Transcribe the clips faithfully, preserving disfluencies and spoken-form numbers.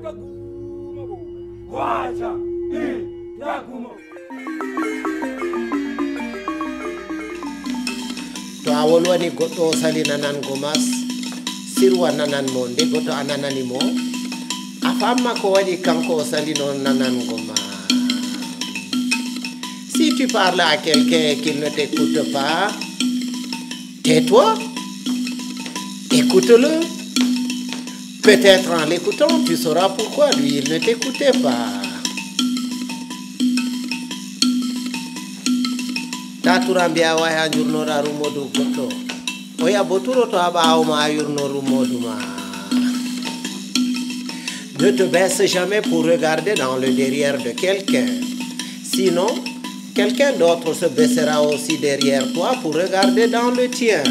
To awolwani goto sali nanan gomas sirwa nanan mo nde goto ananani mo afamma ko wadi kanko sali non nanan goma. Si tu parles à quelqu'un qui ne t'écoute pas, tais-toi, écoute-le. Peut-être en l'écoutant, tu sauras pourquoi lui, il ne t'écoutait pas. Taturambia waya jurno da rumodu goto. Oya boturo to aba ma yurno rumodu ma. Ne te baisse jamais pour regarder dans le derrière de quelqu'un. Sinon, quelqu'un d'autre se baissera aussi derrière toi pour regarder dans le tien.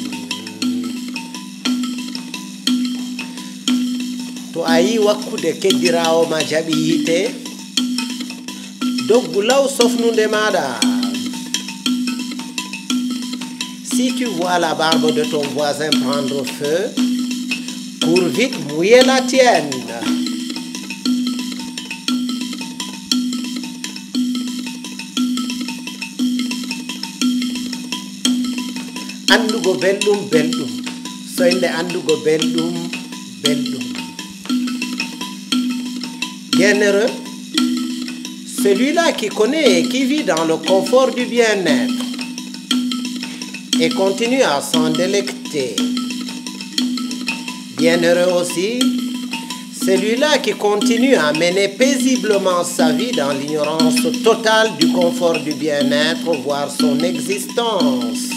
To ayi wakkude keddirawo ma jaɓi yite doggu law sofnude maɗa. Si tu vois la barbe de ton voisin prendre feu, cours vite mouiller la tienne. Andugo belɗum belɗum, soyde andugo belɗum belɗum. Bienheureux, celui-là qui connaît et qui vit dans le confort du bien-être et continue à s'en délecter. Bienheureux aussi, celui-là qui continue à mener paisiblement sa vie dans l'ignorance totale du confort du bien-être, voire son existence.